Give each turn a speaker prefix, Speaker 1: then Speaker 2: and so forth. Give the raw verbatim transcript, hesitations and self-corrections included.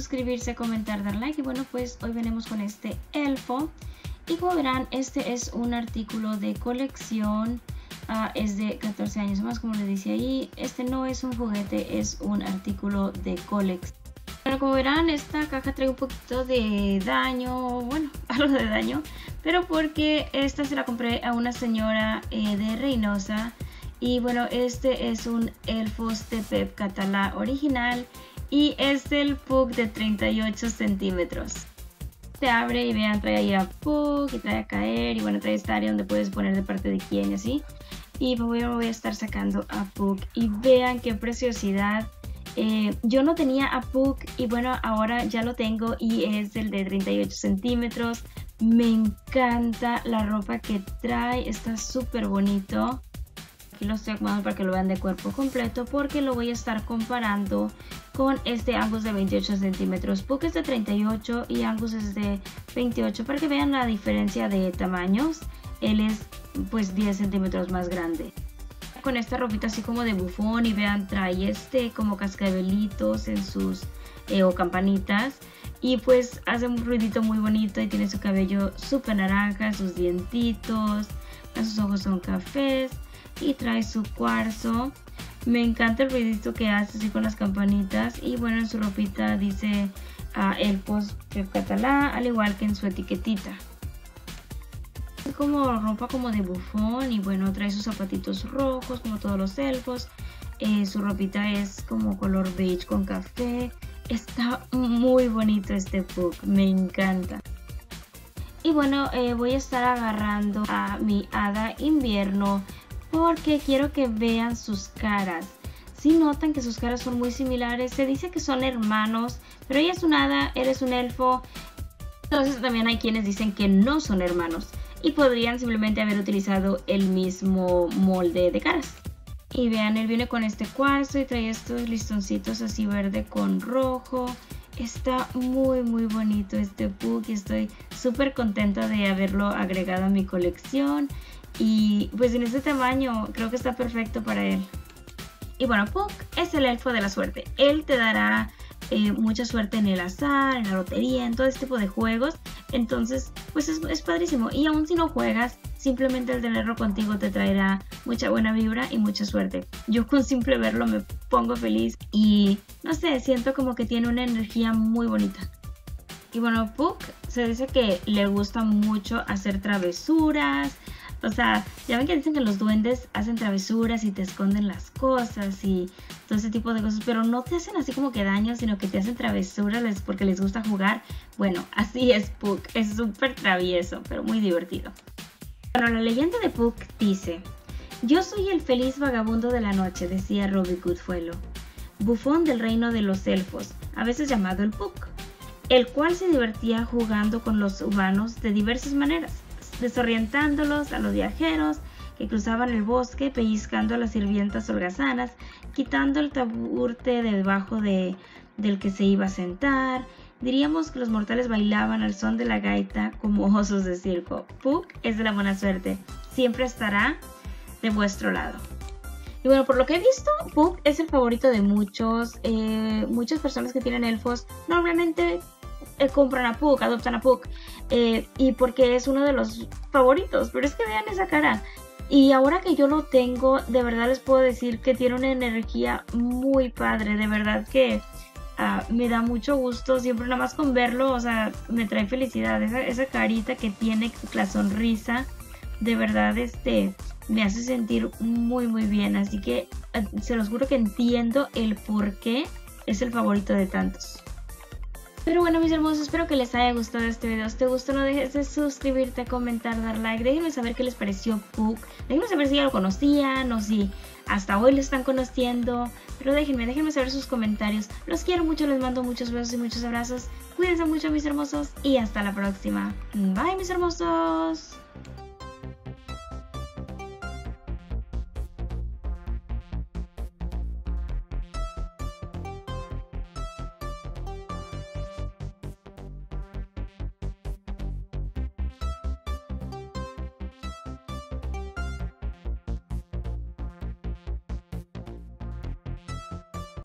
Speaker 1: suscribirse, comentar, dar like. Y bueno, pues hoy venimos con este elfo. Y como verán, este es un artículo de colección. Uh, es de catorce años más, como les dice ahí. Este no es un juguete, es un artículo de colección. Bueno, como verán, esta caja trae un poquito de daño, bueno, algo de daño, pero porque esta se la compré a una señora eh, de Reynosa. Y bueno, este es un Elfos de Pep Català original y es el Puck de treinta y ocho centímetros. Se abre y vean, trae ahí a Puck y trae a caer y bueno, trae esta área donde puedes poner de parte de quién y así. Y voy a, voy a estar sacando a Puck y vean qué preciosidad. Eh, yo no tenía a Puck y bueno, ahora ya lo tengo y es el de treinta y ocho centímetros. Me encanta la ropa que trae, está súper bonito. Aquí lo estoy acomodando para que lo vean de cuerpo completo porque lo voy a estar comparando con este Angus de veintiocho centímetros. Puck es de treinta y ocho y Angus es de veintiocho para que vean la diferencia de tamaños. Él es pues diez centímetros más grande. Con esta ropita así como de bufón y vean, trae este como cascabelitos en sus eh, o campanitas y pues hace un ruidito muy bonito y tiene su cabello súper naranja, sus dientitos, sus ojos son cafés y trae su cuarzo. Me encanta el ruidito que hace así con las campanitas y bueno, en su ropita dice uh, Elfos Pep Català, al igual que en su etiquetita. Es como ropa como de bufón y bueno, trae sus zapatitos rojos como todos los elfos. Eh, su ropita es como color beige con café. Está muy bonito este Puck, me encanta. Y bueno, eh, voy a estar agarrando a mi hada invierno porque quiero que vean sus caras. Si notan que sus caras son muy similares, se dice que son hermanos, pero ella es un hada, eres un elfo. Entonces también hay quienes dicen que no son hermanos y podrían simplemente haber utilizado el mismo molde de caras. Y vean, él viene con este cuarzo y trae estos listoncitos así verde con rojo. Está muy muy bonito este Puck y estoy súper contenta de haberlo agregado a mi colección. Y pues en este tamaño creo que está perfecto para él. Y bueno, Puck es el elfo de la suerte. Él te dará eh, mucha suerte en el azar, en la lotería, en todo este tipo de juegos. Entonces pues es, es padrísimo. Y aún si no juegas, simplemente el tenerlo contigo te traerá mucha buena vibra y mucha suerte. Yo con simple verlo me pongo feliz y no sé, siento como que tiene una energía muy bonita. Y bueno, Puck se dice que le gusta mucho hacer travesuras. O sea, ya ven que dicen que los duendes hacen travesuras y te esconden las cosas y todo ese tipo de cosas, pero no te hacen así como que daño, sino que te hacen travesuras porque les gusta jugar. Bueno, así es Puck, es súper travieso, pero muy divertido. Bueno, la leyenda de Puck dice: yo soy el feliz vagabundo de la noche, decía Robin Goodfellow, bufón del reino de los elfos, a veces llamado el Puck, el cual se divertía jugando con los humanos de diversas maneras, desorientándolos a los viajeros que cruzaban el bosque, pellizcando a las sirvientas holgazanas, quitando el taburte de debajo de, del que se iba a sentar. Diríamos que los mortales bailaban al son de la gaita como osos de circo. Puck es de la buena suerte, siempre estará de vuestro lado. Y bueno, por lo que he visto, Puck es el favorito de muchos. Eh, muchas personas que tienen elfos normalmente eh, compran a Puck, adoptan a Puck. Eh, y porque es uno de los favoritos. Pero es que vean esa cara. Y ahora que yo lo tengo, de verdad les puedo decir que tiene una energía muy padre. De verdad que uh, me da mucho gusto. Siempre nada más con verlo, o sea, me trae felicidad. Esa, esa carita que tiene, la sonrisa, de verdad este... me hace sentir muy muy bien, así que se los juro que entiendo el por qué es el favorito de tantos. Pero bueno, mis hermosos, espero que les haya gustado este video. Si te gustó, no dejes de suscribirte, comentar, dar like. Déjenme saber qué les pareció Puck. Déjenme saber si ya lo conocían o si hasta hoy lo están conociendo. Pero déjenme, déjenme saber sus comentarios. Los quiero mucho, les mando muchos besos y muchos abrazos. Cuídense mucho, mis hermosos, y hasta la próxima. Bye, mis hermosos.